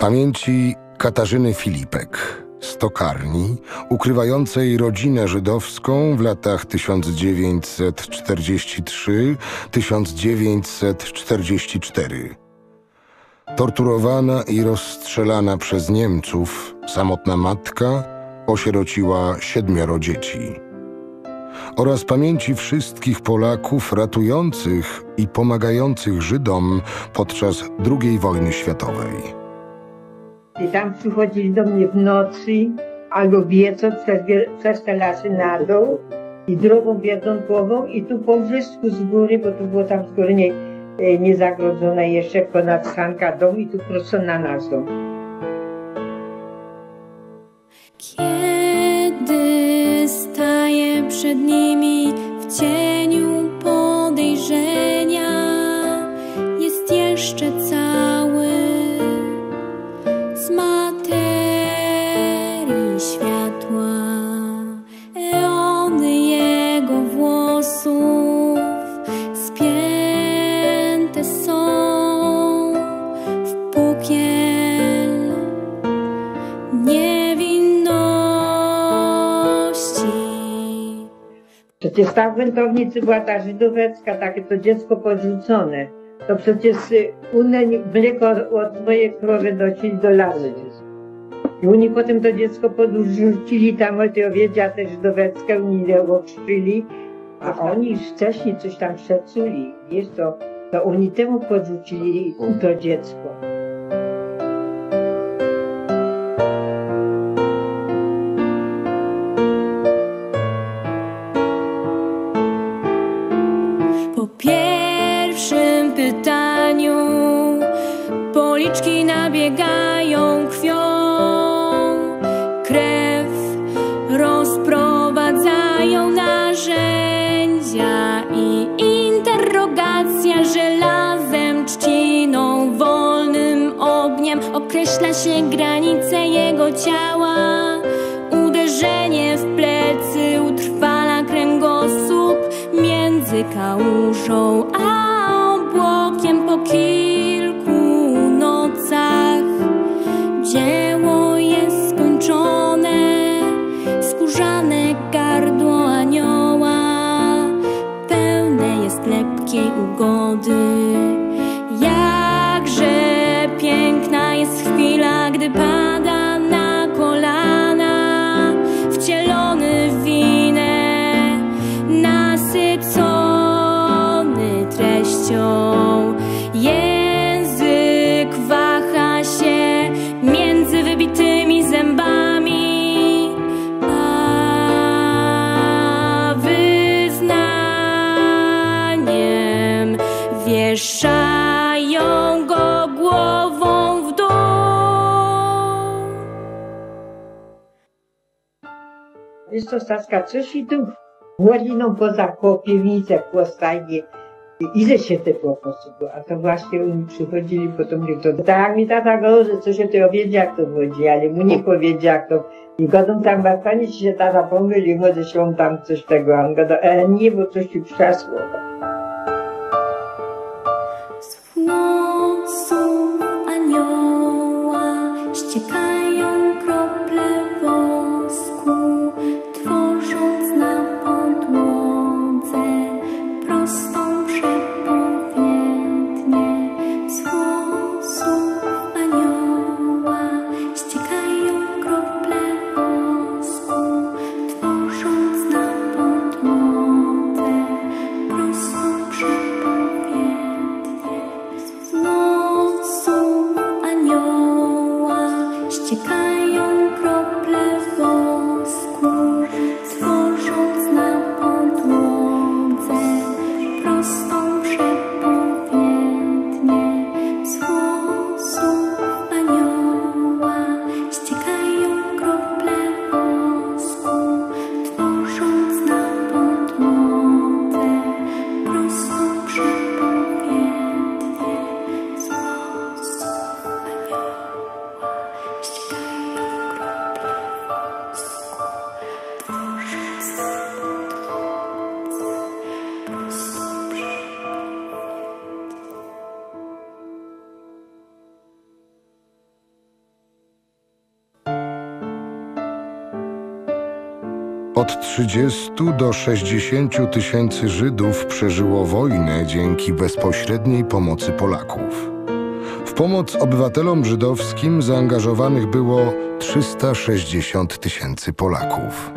Pamięci Katarzyny Filipek, stokarni, ukrywającej rodzinę żydowską w latach 1943–1944. Torturowana i rozstrzelana przez Niemców, samotna matka osierociła 7 dzieci. Oraz pamięci wszystkich Polaków ratujących i pomagających Żydom podczas II wojny światowej. I tam przychodzili do mnie w nocy albo wieczór przez te lasy na dół i drogą wiadunkową i tu po wrzysku z góry, bo tu było tam z góry nie zagrodzone jeszcze ponad Hanka dom i tu prosto na nas dom. Kiedy staję przed nimi w cieniu podejrzenia, jest jeszcze cały z materii światła. Eony jego włosów spięte są w pukiel niewinności. Przecież ta w wędrownicy była ta żydówecka, takie to dziecko podrzucone. To przecież mleko od mojej krowy docieli do lasu. I oni potem to dziecko podrzucili tam od tej owiedzia te żydóweckie, oni je okrzyli, a oni już wcześniej coś tam przeczuli. Wiesz, to oni temu podrzucili to dziecko. Po pierwszym pytaniu policzki nabiegają krwią, krew rozprowadzają narzędzia i interrogacja żelazem, trzciną, wolnym ogniem określa się granice jego ciała. Uderzenie w plecy utrwala kręgosłup między kałużą a obłokiem. Po kilku nocach dzieło jest skończone, skórzane gardło anioła pełne jest lepkiej ugody. Jakże piękna jest chwila, gdy pada na kolana, wcielony w winę, nasycony treścią. Język waha się między wybitymi zębami, a wyznaniem wieszają go głową w dół. Wiesz co, Staska, coś i tu Łoliną poza koło piwnicę, po stajnie. Ile się tego posłuchało? A to właśnie oni przychodzili, potem mówili, to tak jak mi tata gorzy, co się ty wiedział, jak to chodzi, ale mu nie powiedział, jak to. I godą tam właśnie się tata pomylił, może się on tam coś tego, a on godą, nie, bo coś ci przeszło. Z włosów anioła ściekają krople wosku, tworząc na podłodze prostą przepowiednię. Z włosów anioła ściekają krople wosku, tworząc na podłodze prostą Od 30 do 60 tysięcy Żydów przeżyło wojnę dzięki bezpośredniej pomocy Polaków. W pomoc obywatelom żydowskim zaangażowanych było 360 tysięcy Polaków.